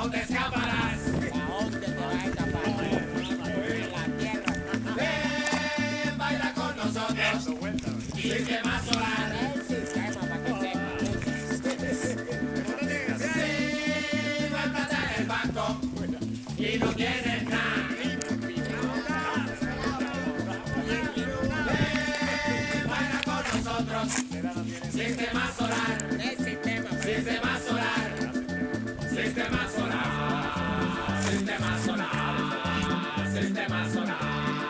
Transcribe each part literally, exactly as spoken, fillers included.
no te escaparás. ¿A dónde te vas a escapar? En la tierra. Ven, baila con nosotros. Sistema solar. El sistema para que sepa. Si no hay plata en el banco y no tienes nada. Ven, baila con nosotros. Sistema solar. El sistema. Sistema solar. Sistema solar. Sistema solar. Sistema solar.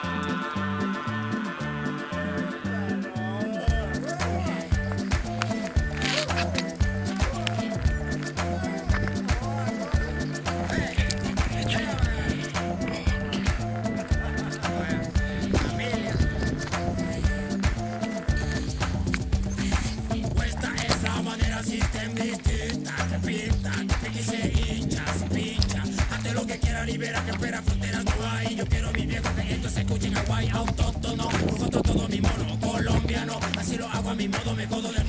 Esta es la manera sistematista que pinta, que pique y se hincha, se pincha. Hazte lo que quiera, libera, que espera, fronteras no hay. Yo quiero mi viejo que esto se escuche en Hawái. Autóctono, jugo todo mi mono, colombiano. Así lo hago a mi modo, me jodo de